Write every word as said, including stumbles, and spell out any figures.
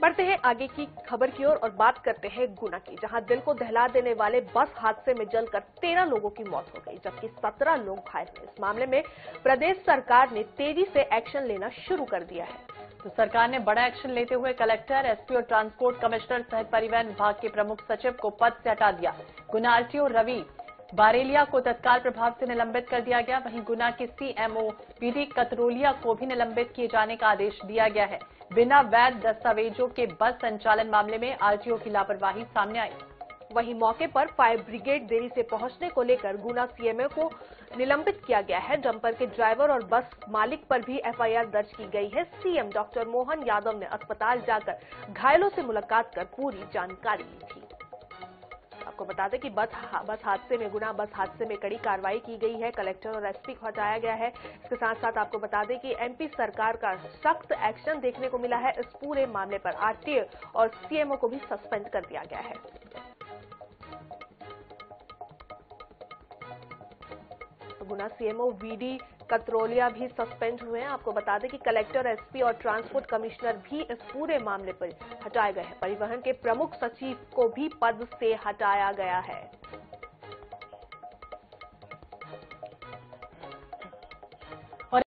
बढ़ते हैं आगे की खबर की ओर और बात करते हैं गुना की, जहां दिल को दहला देने वाले बस हादसे में जलकर तेरह लोगों की मौत हो गई, जबकि सत्रह लोग घायल हुए। इस मामले में प्रदेश सरकार ने तेजी से एक्शन लेना शुरू कर दिया है। तो सरकार ने बड़ा एक्शन लेते हुए कलेक्टर, एसपी और ट्रांसपोर्ट कमिश्नर सहित परिवहन विभाग के प्रमुख सचिव को पद से हटा दिया। गुना आरटीओ रवि बारेलिया को तत्काल प्रभाव से निलंबित कर दिया गया। वहीं गुना के सीएमओ पीडी कतरोलिया को भी निलंबित किए जाने का आदेश दिया गया है। बिना वैध दस्तावेजों के बस संचालन मामले में आरटीओ की लापरवाही सामने आई। वहीं मौके पर फायर ब्रिगेड देरी से पहुंचने को लेकर गुना सीएमओ को निलंबित किया गया है। डंपर के ड्राइवर और बस मालिक पर भी एफआईआर दर्ज की गई है। सीएम डॉक्टर मोहन यादव ने अस्पताल जाकर घायलों से मुलाकात कर पूरी जानकारी ली थी। आपको बता दें कि बस बस हादसे में गुना बस हादसे में कड़ी कार्रवाई की गई है। कलेक्टर और एसपी को हटाया गया है। इसके साथ साथ आपको बता दें कि एमपी सरकार का सख्त एक्शन देखने को मिला है। इस पूरे मामले पर आरटीओ और सीएमओ को भी सस्पेंड कर दिया गया है। गुना सीएमओ वीडी कतरोलिया भी सस्पेंड हुए हैं। आपको बता दें कि कलेक्टर, एसपी और ट्रांसपोर्ट कमिश्नर भी इस पूरे मामले पर हटाए गए हैं। परिवहन के प्रमुख सचिव को भी पद से हटाया गया है।